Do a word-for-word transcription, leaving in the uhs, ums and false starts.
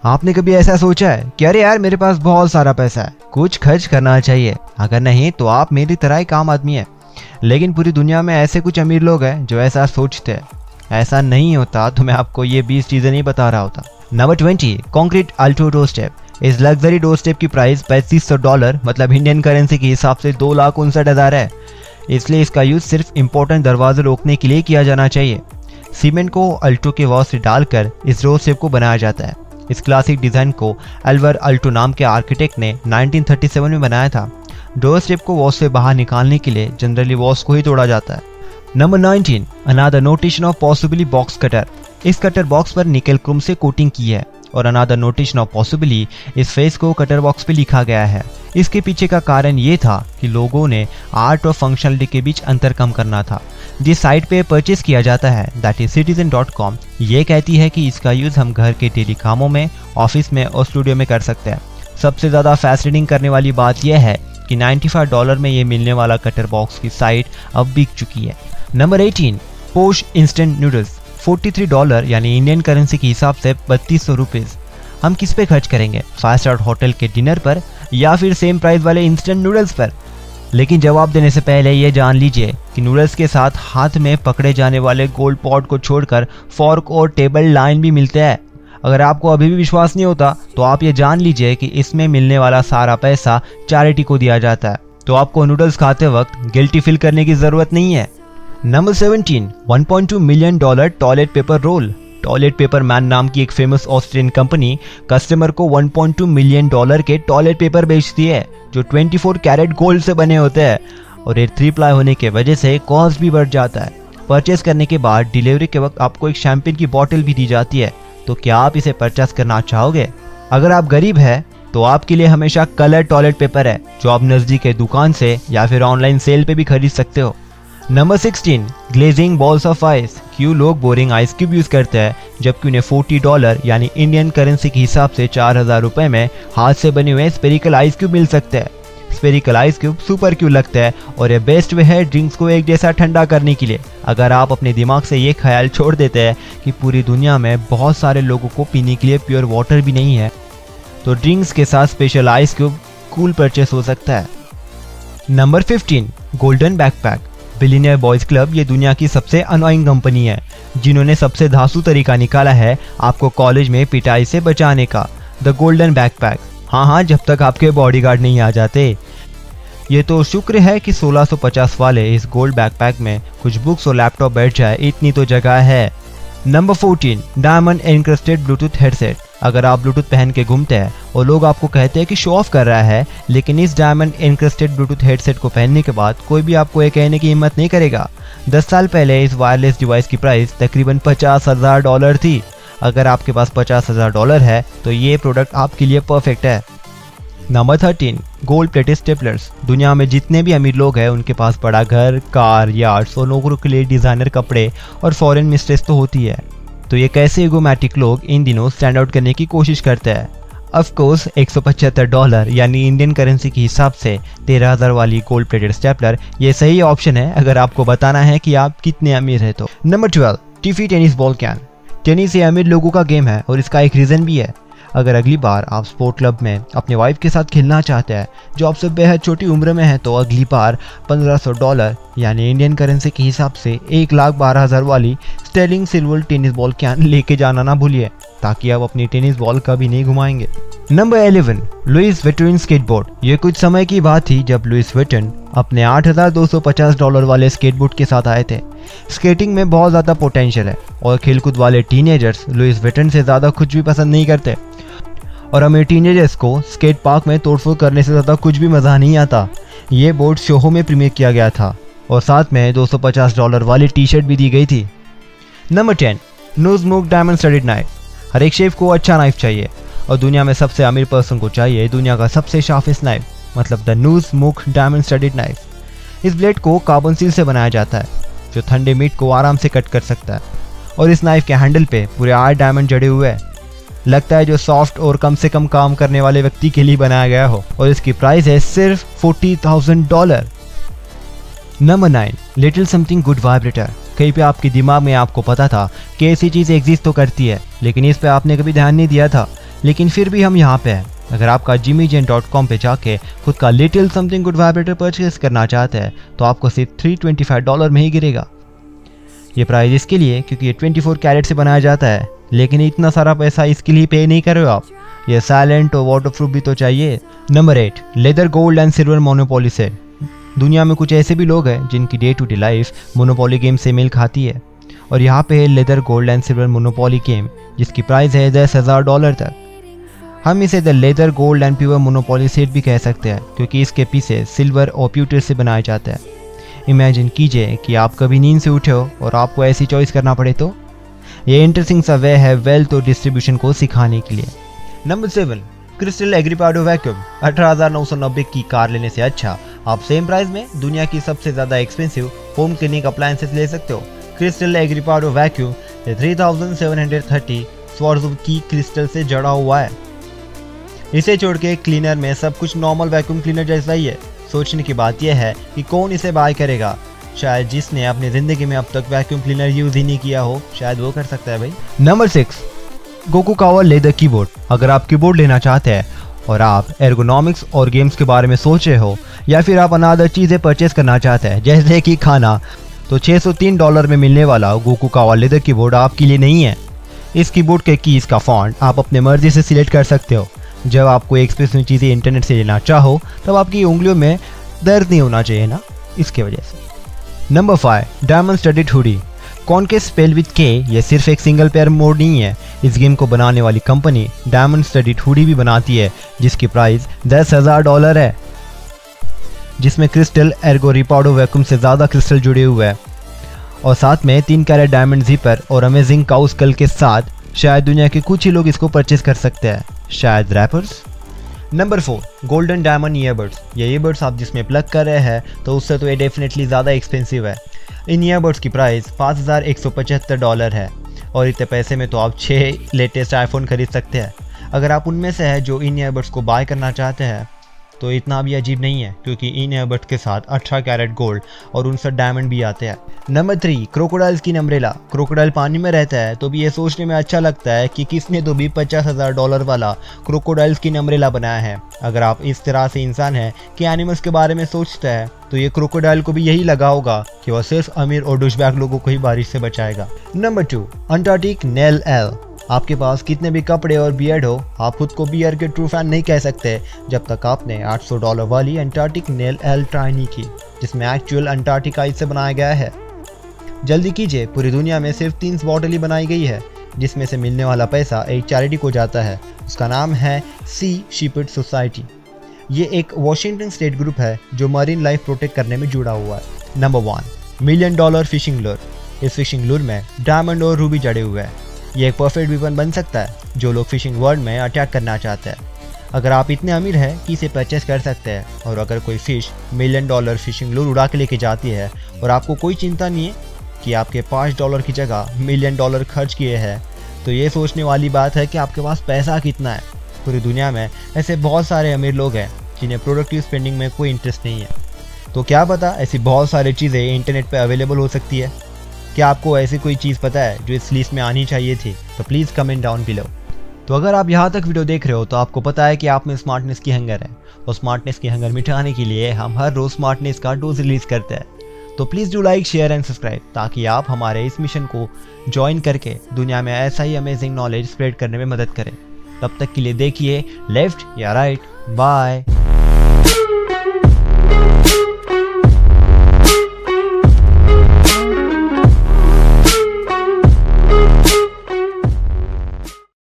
आपने कभी ऐसा सोचा है कि अरे यार मेरे पास बहुत सारा पैसा है, कुछ खर्च करना चाहिए? अगर नहीं तो आप मेरी तरह एक आम आदमी है। लेकिन पूरी दुनिया में ऐसे कुछ अमीर लोग हैं जो ऐसा सोचते हैं। ऐसा नहीं होता तो मैं आपको ये बीस चीजें नहीं बता रहा होता। Number twenty, concrete alto door step. इस लग्जरी डोर स्टेप की प्राइस पैंतीस सौ डॉलर मतलब इंडियन करेंसी के हिसाब से दो लाख उनसठ हजार है। इसलिए इसका यूज सिर्फ इम्पोर्टेंट दरवाजे रोकने के लिए किया जाना चाहिए। सीमेंट को अल्टो के वॉल से डालकर इस डोर स्टेप को बनाया जाता है। इस क्लासिक डिजाइन को एल्वर अल्टो नाम के आर्किटेक्ट ने नाइनटीन थर्टी सेवन में बनाया था। डोर स्टेप को वॉल से बाहर निकालने के लिए जनरली वॉल्स को ही तोड़ा जाता है। Number nineteen, another notation of possibly box cutter. इस कटर बॉक्स पर निकल क्रोम से कोटिंग की है और अनादर नोटेशन ऑफ पॉसिबली इस फेस को कटर बॉक्स पे लिखा गया है। इसके पीछे का कारण ये था कि लोगों ने आर्ट और फंक्शनलिटी के बीच अंतर कम करना था। जिस साइट पे परचेज किया जाता है that is citizen dot com, ये कहती है कि इसका यूज हम घर के डेली कामों में, ऑफिस में और स्टूडियो में कर सकते हैं। सबसे ज्यादा फैसिनेटिंग करने वाली बात यह है कि पचानवे डॉलर में ये मिलने वाला कटर बॉक्स की साइट अब बिक चुकी है। Number eighteen, posh instant noodles. तैंतालीस डॉलर यानी इंडियन करेंसी के हिसाब से बत्तीस सौ रुपीज। हम किस पे खर्च करेंगे? फाइव स्टार होटल के डिनर पर या फिर सेम प्राइस वाले इंस्टेंट नूडल्स पर? लेकिन जवाब देने से पहले ये जान लीजिए कि नूडल्स के साथ हाथ में पकड़े जाने वाले गोल्ड पॉट को छोड़कर फॉर्क और टेबल लाइन भी मिलते हैं। अगर आपको अभी भी विश्वास नहीं होता तो आप ये जान लीजिए कि इसमें मिलने वाला सारा पैसा चैरिटी को दिया जाता है। तो आपको नूडल्स खाते वक्त गिल्टी फील करने की जरूरत नहीं है। Number seventeen, one point two million dollar toilet paper roll. Toilet paper man नाम की एक फेमस ऑस्ट्रेलियन कंपनी कस्टमर को one point two million dollar के टॉयलेट पेपर बेचती है जो चौबीस कैरेट गोल्ड से बने होते हैं और ये थ्री प्लाई होने की वजह से कॉस्ट भी बढ़ जाता है। परचेस करने के बाद डिलीवरी के वक्त आपको एक शैंपेन की बोतल भी दी जाती है। तो क्या आप इसे परचेस करना चाहोगे? अगर आप गरीब हैं तो आपके लिए हमेशा कलर टॉयलेट पेपर है जो आप नजदीक के दुकान से या फिर ऑनलाइन सेल पे भी खरीद सकते हो। Number sixteen, glazing balls of ice. क्यों लोग बोरिंग आइस क्यूब यूज करते हैं जबकि उन्हें चालीस डॉलर यानी इंडियन करेंसी के हिसाब से चार हजार रुपए में हाथ से बने हुए स्पेरिकल आइस क्यूब मिल सकते हैं। Spherical ice cube super cube लगता है और ये बेस्ट वे है ड्रिंक्स को एक जैसा ठंडा करने के लिए। अगर आप अपने दिमाग से ये ख्याल छोड़ देते हैं कि पूरी दुनिया में बहुत सारे लोगों को पीने के लिए प्योर वाटर भी नहीं है तो ड्रिंक्स के साथ special ice cube cool purchase हो सकता है। Number fifteen, golden backpack. Billionaire boys club ये दुनिया की सबसे अनोइंग कंपनी है जिन्होंने सबसे धांसू तरीका निकाला है आपको कॉलेज में पिटाई से बचाने का, द गोल्डन बैकपैक। हाँ हाँ जब तक आपके बॉडीगार्ड नहीं आ जाते। ये तो शुक्र है कि सोलह सौ पचास वाले इस गोल्ड बैकपैक में कुछ बुक्स और लैपटॉप बैठ जाए, इतनी तो जगह है। Number fourteen, diamond encrusted Bluetooth headset. अगर आप ब्लूटूथ पहन के घूमते हैं और लोग आपको कहते हैं कि शो ऑफ कर रहा है, लेकिन इस डायमंड एनक्रस्टेड ब्लूटूथ हेडसेट को पहनने के बाद कोई भी आपको ये कहने की हिम्मत नहीं करेगा। दस साल पहले इस वायरलेस डिवाइस की प्राइस तकरीबन पचास हजार डॉलर थी। अगर आपके पास पचास हजार डॉलर है तो ये प्रोडक्ट आपके लिए परफेक्ट है। Number thirteen, gold plated staplers. दुनिया में जितने भी अमीर लोग हैं उनके पास बड़ा घर, कार, यार्ड्स और नौकरों के लिए डिजाइनर कपड़े और फॉरेन मिस्ट्रेस तो होती है। तो ये कैसे इगोमैटिक लोग इन दिनों स्टैंड आउट करने की कोशिश करते हैं? ऑफ कोर्स एक सौ पचहत्तर डॉलर यानी इंडियन करेंसी के हिसाब से तेरह हजार वाली गोल्ड प्लेटेड स्टेपलर ये सही ऑप्शन है अगर आपको बताना है कि आप कितने अमीर है तो। Number twelve, Tiffany tennis ball can. Tennis ये अमीर लोगों का गेम है और इसका एक रीजन भी है। अगर अगली बार आप स्पोर्ट क्लब में अपने वाइफ के साथ खेलना चाहते हैं जो आपसे बेहद छोटी उम्र में है तो अगली बार पंद्रह सौ डॉलर यानी इंडियन करेंसी के हिसाब से एक लाख बारह हजार वाली sterling silver tennis ball can लेके जाना ना भूलिए ताकि आप अपनी टेनिस बॉल कभी नहीं घुमाएंगे। Number eleven, Louis Vuitton skateboard. ये कुछ समय की बात थी जब लुइस विटन अपने आठ हजार दो सौ पचास डॉलर वाले स्केटबोर्ड के साथ आए थे। स्केटिंग में बहुत ज्यादा पोटेंशियल है और खेलकूद वाले टीनेजर्स लुइस विटन से ज्यादा कुछ भी पसंद नहीं करते और हमें टीनेजर्स को स्केट पार्क में तोड़फोड़ करने से ज्यादा कुछ भी मजा नहीं आता। ये बोर्ड शोहो में प्रीमियर किया गया था और साथ में दो सौ पचास डॉलर वाली टी शर्ट भी दी गई थी। Number ten, no smoke diamond studded knife. हर एक शेफ को अच्छा नाइफ चाहिए और दुनिया में सबसे अमीर पर्सन को चाहिए दुनिया का सबसे शार्पेस्ट नाइफ, मतलब the no smoke diamond studded knife. इस ब्लेड को कार्बन स्टील से बनाया जाता है जो ठंडे मीट को आराम से कट कर सकता है और इस नाइफ के हैंडल पे पूरे आठ डायमंड जड़े हुए हैं। लगता है जो सॉफ्ट और कम से कम काम करने वाले व्यक्ति के लिए बनाया गया हो और इसकी प्राइस है सिर्फ forty thousand dollar. Number nine, little something good vibrator. कहीं पे आपके दिमाग में आपको पता था कि ऐसी चीज एग्जिस्ट तो करती है लेकिन इस पे आपने कभी ध्यान नहीं दिया था, लेकिन फिर भी हम यहाँ पे हैं। अगर आपका जिमी जैन डॉट कॉम पे जाके खुद का little something good vibrator purchase करना चाहते हैं तो आपको सिर्फ थ्री ट्वेंटी फाइव डॉलर में ही गिरेगा। ये प्राइस इसके लिए क्योंकि ये ट्वेंटी फोर कैरेट से बनाया जाता है, लेकिन इतना सारा पैसा इसके लिए पे नहीं कर रहे हो आप। ये साइलेंट और वाटरप्रूफ भी तो चाहिए। Number eight, leather gold and silver Monopoly set. दुनिया में कुछ ऐसे भी लोग हैं जिनकी day to day life Monopoly game से मेल खाती है, और यहाँ पे है leather gold and silver Monopoly game जिसकी प्राइस है दस हज़ार डॉलर तक। हम इसे the leather gold and pure Monopoly set भी कह सकते हैं क्योंकि इसके पीसे सिल्वर और प्यूटर से बनाए जाते हैं। इमेजिन कीजिए कि आप कभी नींद से उठे हो और आपको ऐसी चॉइस करना पड़े तो ये इंटरेस्टिंग सा वे है वेल्थ और डिस्ट्रीब्यूशन को सिखाने के लिए। नंबर सेवन, क्रिस्टल एग्रीपाडो वैक्यूम। अठारह हज़ार नौ सौ नब्बे की कार लेने से अच्छा आप सेम प्राइस में दुनिया की सबसे ज्यादा एक्सपेंसिव होम क्लीनिंग अप्लायंसेस ले सकते हो। क्रिस्टल एग्रीपाडो vacuum three thousand seven hundred thirty swords की क्रिस्टल से जड़ा हुआ है। इसे छोड़ के क्लीनर में सब कुछ नॉर्मल वैक्यूम क्लीनर जैसा ही है। सोचने की बात यह है कि कौन इसे बाय करेगा। शायद जिसने अपनी जिंदगी में अब तक वैक्यूम क्लीनर यूज ही नहीं किया हो, शायद वो कर सकता है भाई। नंबर सिक्स, गोकुकावा लेदर कीबोर्ड। अगर आप कीबोर्ड लेना चाहते हैं और आप एर्गोनॉमिक्स और गेम्स के बारे में सोच रहे हो, या फिर आप अनादर चीजें परचेस करना चाहते हैं जैसे कि खाना, तो छह सौ तीन डॉलर में मिलने वाला गोकुकावा लेदर कीबोर्ड आपके लिए नहीं है। इस कीबोर्ड के कीज का फॉन्ट आप अपने मर्जी से सिलेक्ट कर सकते हो। जब आपको एक स्पेसिफिक चीज़ें इंटरनेट से लेना चाहो तब आपकी उंगलियों में दर्द नहीं होना चाहिए ना, इसके वजह से। Number five, diamond studded hoodie. Conquest spell with के ये सिर्फ एक सिंगल पेयर मोड नहीं है। इस गेम को बनाने वाली कंपनी डायमंड स्टडीड हुडी भी बनाती है जिसकी प्राइस दस हज़ार डॉलर है, जिसमें क्रिस्टल एर्गो रिपाडो वैक्यूम से ज़्यादा क्रिस्टल जुड़े हुए हैं और साथ में तीन कैरेट डायमंड जीपर और अमेजिंग काउ स्कल के साथ शायद दुनिया के कुछ ही लोग इसको परचेस कर सकते हैं, शायद rappers. Number four, golden diamond earbuds. ये ईयरबड्स आप जिसमें प्लग कर रहे हैं तो उससे तो ये डेफिनेटली ज़्यादा एक्सपेंसिव है। इन ईयरबड्स की प्राइस पाँच हज़ार एक सौ पचहत्तर डॉलर है और इतने पैसे में तो आप छः लेटेस्ट आईफोन खरीद सकते हैं। अगर आप उनमें से है जो इन ईयरबड्स को बाय करना चाहते हैं तो इतना भी अजीब नहीं है क्योंकि इन ईयरबड्स के साथ अठारह कैरेट गोल्ड और उनसठ डायमंड भी आते हैं। Number three, crocodile skin umbrella. Crocodile पानी में रहता है तो भी ये सोचने में अच्छा लगता है कि किसने तो भी पचास हज़ार डॉलर वाला क्रोकोडाइल स्किन अम्ब्रेला बनाया है। अगर आप इस तरह से इंसान है कि एनिमल्स के बारे में सोचता है तो ये क्रोकोडाइल को भी यही लगा होगा कि वह सिर्फ अमीर और डुशबैग लोगों को ही बारिश से बचाएगा। Number two, Antarctic nail L. आपके पास कितने भी कपड़े और बियर्ड हो, आप खुद को बियर के ट्रू फैन नहीं कह सकते जब तक आपने आठ सौ डॉलर वाली अंटार्कटिक नेल एल ट्राई नहीं की, जिसमें एक्चुअल अंटार्कटिक आइस से बनाया गया है। जल्दी कीजिए, पूरी दुनिया में सिर्फ तीन बॉटल ही बनाई गई है जिसमें से मिलने वाला पैसा एक चैरिटी को जाता है। उसका नाम है सी शिपर्ड सोसाइटी। ये एक वॉशिंगटन स्टेट ग्रुप है जो मरीन लाइफ प्रोटेक्ट करने में जुड़ा हुआ है। Number one, million dollar fishing lure. इस फिशिंग लूर में डायमंड और रूबी जड़े हुए हैं। ये एक परफेक्ट वेपन बन सकता है जो लोग फिशिंग वर्ल्ड में अटैक करना चाहते हैं। अगर आप इतने अमीर हैं कि इसे परचेस कर सकते हैं और अगर कोई fish million dollar fishing lure उड़ा के लेके जाती है और आपको कोई चिंता नहीं है कि आपके पाँच डॉलर की जगह मिलियन डॉलर खर्च किए हैं, तो ये सोचने वाली बात है कि आपके पास पैसा कितना है। पूरी दुनिया में ऐसे बहुत सारे अमीर लोग हैं जिन्हें प्रोडक्टिव स्पेंडिंग में कोई इंटरेस्ट नहीं है। तो क्या पता ऐसी बहुत सारी चीज़ें इंटरनेट पर अवेलेबल हो सकती है। क्या आपको ऐसी कोई चीज़ पता है जो इस लिस्ट में आनी चाहिए थी? तो प्लीज़ कमेंट डाउन बिलो। तो अगर आप यहाँ तक वीडियो देख रहे हो तो आपको पता है कि आप में स्मार्टनेस की हंगर है, और स्मार्टनेस की हंगर मिटाने के लिए हम हर रोज़ स्मार्टनेस का डोज रिलीज करते हैं। तो please do like, share and subscribe ताकि आप हमारे इस मिशन को ज्वाइन करके दुनिया में ऐसा ही अमेजिंग नॉलेज स्प्रेड करने में मदद करें। तब तक के लिए देखिए लेफ्ट या राइट। बाय।